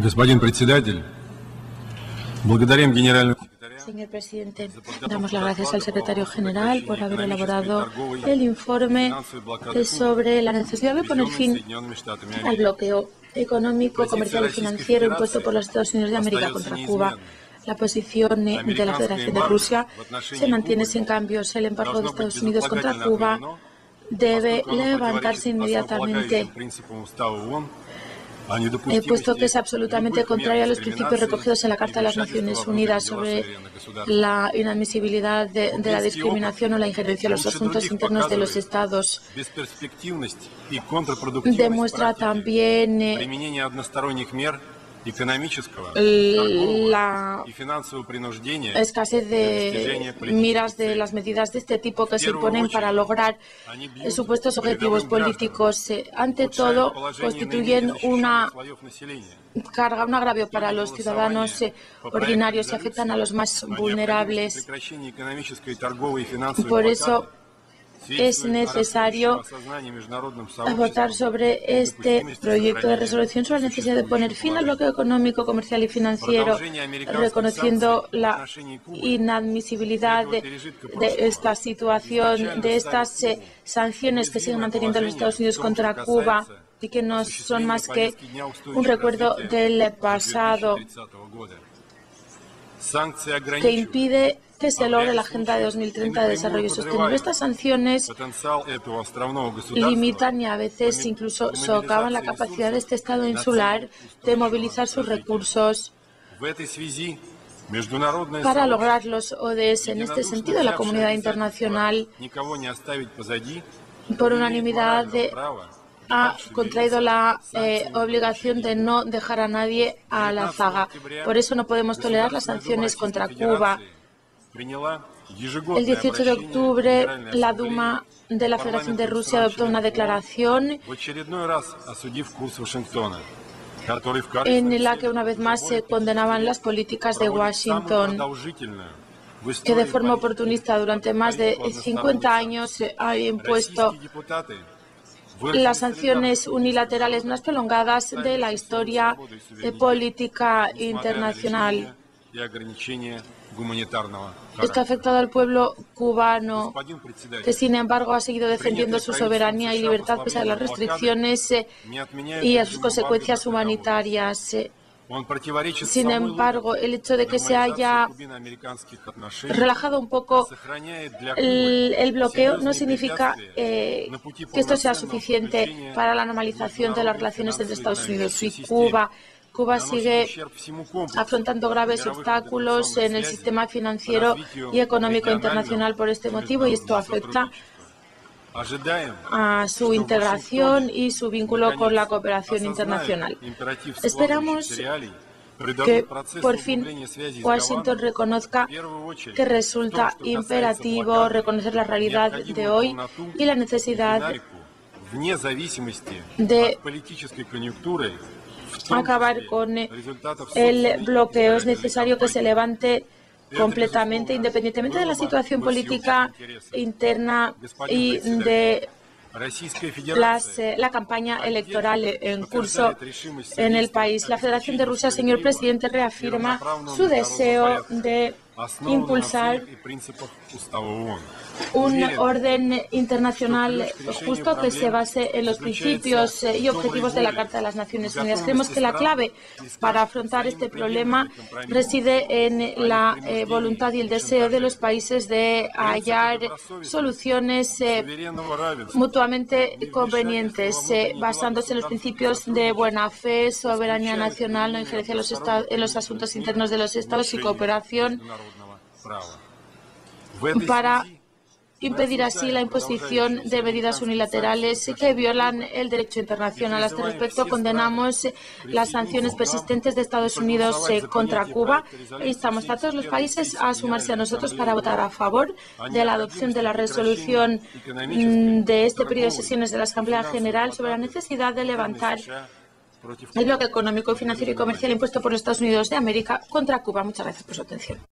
Господин председатель, благодарим генеральному секретарю. Señor presidente, damos las gracias al secretario general por haber elaborado el informe sobre la necesidad de poner fin al bloqueo económico, comercial y financiero impuesto por los Estados Unidos de América contra Cuba. La posición de la Federación de Rusia se mantiene sin cambios. El embargo de Estados Unidos contra Cuba debe levantarse inmediatamente, puesto que es absolutamente contrario a los principios recogidos en la Carta de las Naciones Unidas sobre la inadmisibilidad de la discriminación o la injerencia en los asuntos internos de los Estados. Demuestra también la escasez de miras de las medidas de este tipo que se imponen para lograr supuestos objetivos políticos. Ante todo, constituyen una carga, un agravio para los ciudadanos ordinarios y afectan a los más vulnerables. Por eso es necesario votar sobre este proyecto de resolución sobre la necesidad de poner fin al bloqueo económico, comercial y financiero, reconociendo la inadmisibilidad de esta situación, de estas sanciones que siguen manteniendo los Estados Unidos contra Cuba y que no son más que un recuerdo del pasado, que impide que se logre la Agenda de 2030 de Desarrollo Sostenible. Estas sanciones limitan y a veces incluso socavan la capacidad de este Estado insular de movilizar sus recursos para lograr los ODS. En este sentido, la comunidad internacional, por unanimidad, ha contraído la obligación de no dejar a nadie a la zaga. Por eso no podemos tolerar las sanciones contra Cuba. El 18 de octubre, la Duma de la Federación de Rusia adoptó una declaración en la que una vez más se condenaban las políticas de Washington, que de forma oportunista durante más de 50 años ha impuesto las sanciones unilaterales más prolongadas de la historia política internacional. Esto ha afectado al pueblo cubano, que sin embargo ha seguido defendiendo su soberanía y libertad pese a las restricciones y a sus consecuencias humanitarias. Sin embargo, el hecho de que se haya relajado un poco el bloqueo no significa que esto sea suficiente para la normalización de las relaciones entre Estados Unidos y Cuba. Cuba sigue afrontando graves obstáculos en el sistema financiero y económico internacional por este motivo, y esto afecta a su integración y su vínculo con la cooperación internacional. Esperamos que por fin Washington reconozca que resulta imperativo reconocer la realidad de hoy y la necesidad de acabar con el bloqueo. Es necesario que se levante completamente, independientemente de la situación política interna y de la campaña electoral en curso en el país. La Federación de Rusia, señor presidente, reafirma su deseo de impulsar un orden internacional justo que se base en los principios y objetivos de la Carta de las Naciones Unidas. Creemos que la clave para afrontar este problema reside en la voluntad y el deseo de los países de hallar soluciones mutuamente convenientes, basándose en los principios de buena fe, soberanía nacional, no injerencia en los asuntos internos de los Estados y cooperación, para impedir así la imposición de medidas unilaterales que violan el derecho internacional. A este respecto, condenamos las sanciones persistentes de Estados Unidos contra Cuba e instamos a todos los países a sumarse a nosotros para votar a favor de la adopción de la resolución de este periodo de sesiones de la Asamblea General sobre la necesidad de levantar el bloqueo económico, financiero y comercial impuesto por los Estados Unidos de América contra Cuba. Muchas gracias por su atención.